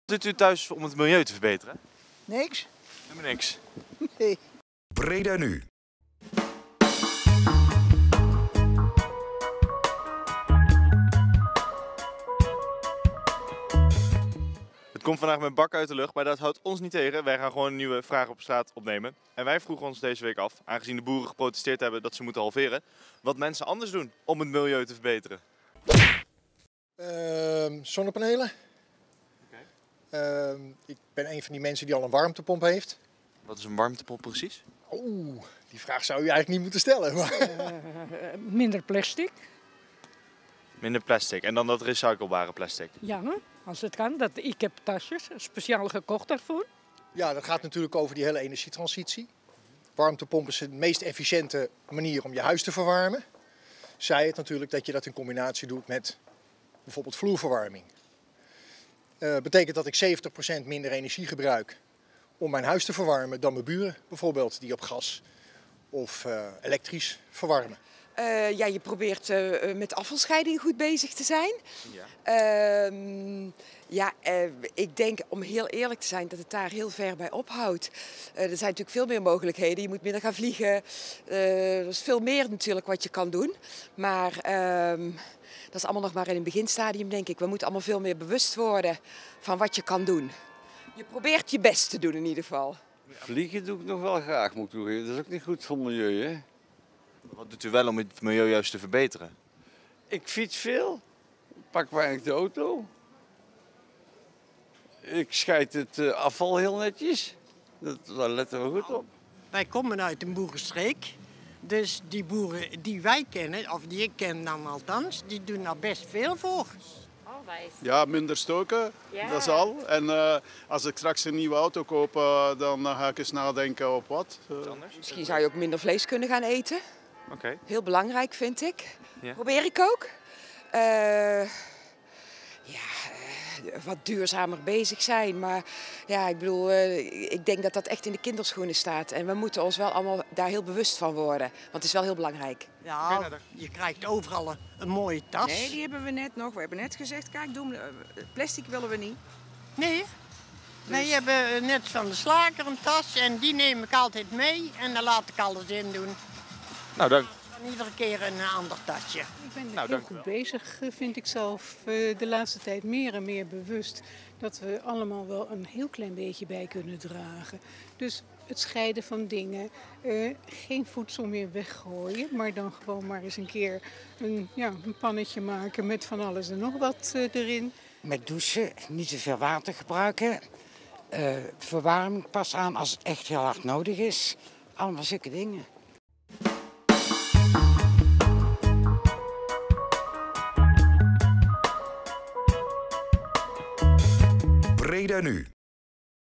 Wat doet u thuis om het milieu te verbeteren? Niks? Helemaal niks. Nee. Breda nu. Het komt vandaag met bak uit de lucht, maar dat houdt ons niet tegen. Wij gaan gewoon nieuwe vragen op straat opnemen. En wij vroegen ons deze week af, aangezien de boeren geprotesteerd hebben dat ze moeten halveren, wat mensen anders doen om het milieu te verbeteren. Zonnepanelen. Ik ben een van die mensen die al een warmtepomp heeft. Wat is een warmtepomp precies? Oeh, die vraag zou je eigenlijk niet moeten stellen. Maar... Minder plastic. Minder plastic en dan dat recyclebare plastic. Ja, als het kan. Ik heb tasjes speciaal gekocht daarvoor. Ja, dat gaat natuurlijk over die hele energietransitie. Warmtepomp is de meest efficiënte manier om je huis te verwarmen. Zij het natuurlijk dat je dat in combinatie doet met bijvoorbeeld vloerverwarming. Betekent dat ik 70% minder energie gebruik om mijn huis te verwarmen dan mijn buren bijvoorbeeld die op gas of elektrisch verwarmen. Ja, je probeert met afvalscheiding goed bezig te zijn. Ja. Ik denk, om heel eerlijk te zijn, dat het daar heel ver bij ophoudt. Er zijn natuurlijk veel meer mogelijkheden. Je moet minder gaan vliegen. Er is veel meer natuurlijk wat je kan doen. Maar dat is allemaal nog maar in een beginstadium, denk ik. We moeten allemaal veel meer bewust worden van wat je kan doen. Je probeert je best te doen in ieder geval. Vliegen doe ik nog wel graag, moet ik toegeven. Dat is ook niet goed voor het milieu, hè? Wat doet u wel om het milieu juist te verbeteren? Ik fiets veel. Pak weinig de auto. Ik scheid het afval heel netjes. Daar letten we goed op. Wij komen uit een boerenstreek. Dus die boeren die wij kennen, of die ik ken dan althans, die doen daar best veel voor. Ja, minder stoken, dat is al. En als ik straks een nieuwe auto koop, dan ga ik eens nadenken op wat. Misschien zou je ook minder vlees kunnen gaan eten. Oké. Heel belangrijk, vind ik. Ja. Probeer ik ook. Wat duurzamer bezig zijn. Maar ja, ik bedoel, ik denk dat dat echt in de kinderschoenen staat. En we moeten ons wel allemaal daar heel bewust van worden. Want het is wel heel belangrijk. Ja, je krijgt overal een mooie tas. Nee, die hebben we net nog. We hebben net gezegd, kijk, plastic willen we niet. Nee, we hebben net van de slager een tas en die neem ik altijd mee en daar laat ik alles in doen. Nou, dank. Dan iedere keer een ander tasje. Ik ben Nou, heel dank u goed wel. bezig, vind ik zelf, de laatste tijd meer en meer bewust. Dat we allemaal wel een heel klein beetje bij kunnen dragen. Dus het scheiden van dingen, geen voedsel meer weggooien. Maar dan gewoon maar eens een keer een pannetje maken met van alles en nog wat erin. Met douchen, niet te veel water gebruiken. Verwarming pas aan als het echt heel hard nodig is. Allemaal zulke dingen. Breda nu.